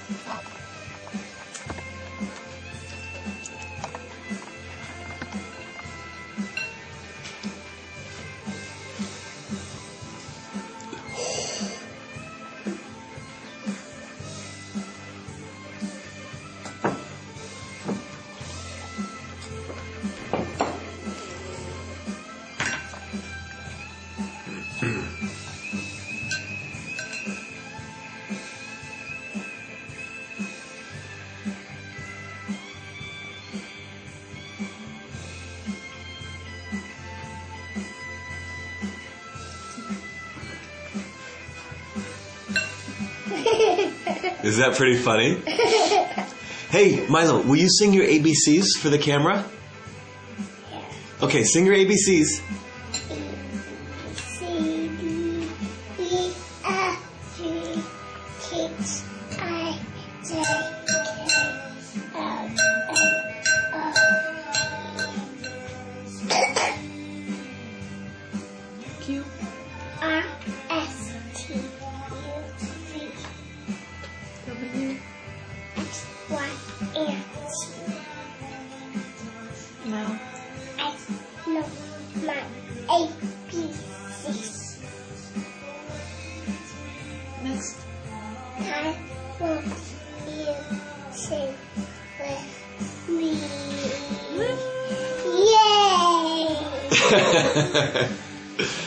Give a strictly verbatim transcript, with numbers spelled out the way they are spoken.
Is that pretty funny? Hey, Milo, will you sing your A B Cs for the camera? Yeah. Okay, sing your A B Cs. C, D, E, F, G, H, I, J, K, L, M, O, Q. R, S, T, U, V, W. X, Y, and Z. Now. I know my A B Cs. Next. I want you to sing with me. Yay!